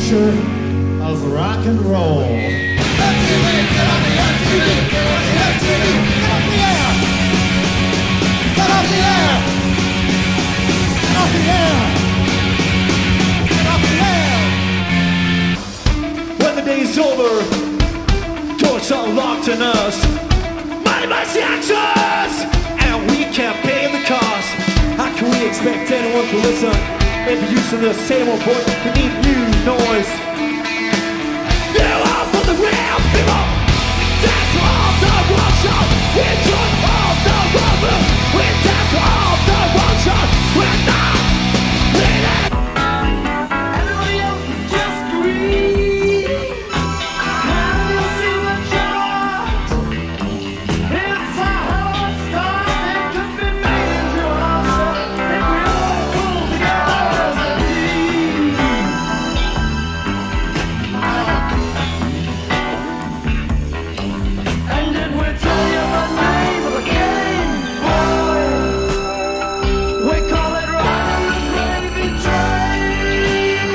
future of rock and roll. MTV, get on the MTV, get on the MTV, get off the air! Get off the air! Get off the air! Get off the air! When the day's over, doors are locked on us. Money buys the actions, and we can't pay the cost. How can we expect anyone to listen if you're using the same old voice? We need new noise. You are for the real people. That's all the wrong song. We took all the wrong moves. We dance all the wrong songs. We're not bleeding. Everybody else is just greedy. Can you see the joy? It's a hard start. It could be made to us if we all pull together as a team. And if we tell you the name of the game, boy, we call it riding the gravy train.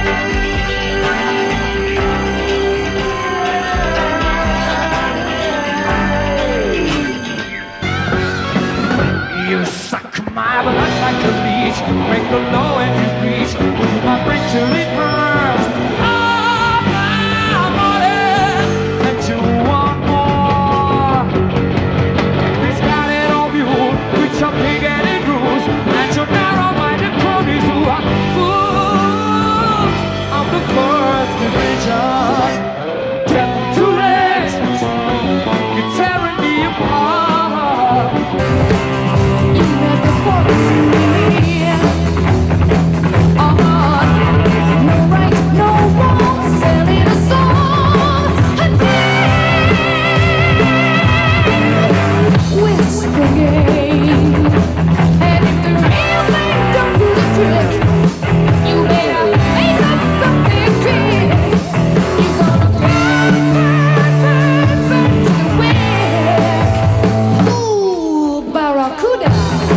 You suck my blood like a leech, break the law and you preach, with my brain till it burns. I'm on it, and you want more. This got it on you, with your big-headed rules, and your narrow-minded cronies who are fools of the first division. Too late, you're tearing me apart. You never promised me. No right, no wrong, selling a song. Whisper game. And if the real thing don't do the trick, you better make up something big. You're gonna burn to the wick. Ooh, Barracuda.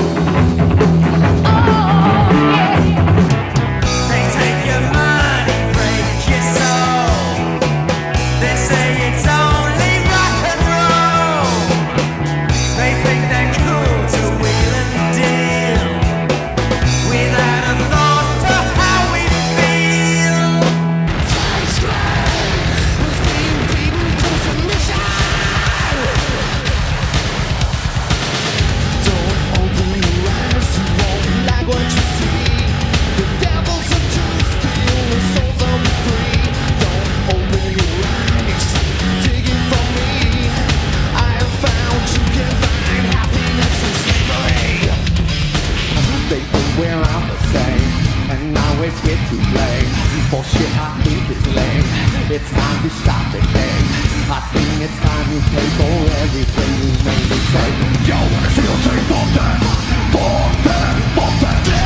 They take your money, break your soul. They say it's only rock and roll. They think they're cool to wheel and deal without a thought to how we feel. Time's square was being beaten to submission. Don't open your eyes, you won't like what you see. The devils are trying to steal the souls of the free. Don't open your eyes, dig it from me. I have found you can find happiness in slavery. They think we're all the same, and now it's here to blame. Bullshit, I think it's lame. It's time to stop the game. I think it's time you take over everything you made me say. Yo, wanna see the tape of that? For that, for that.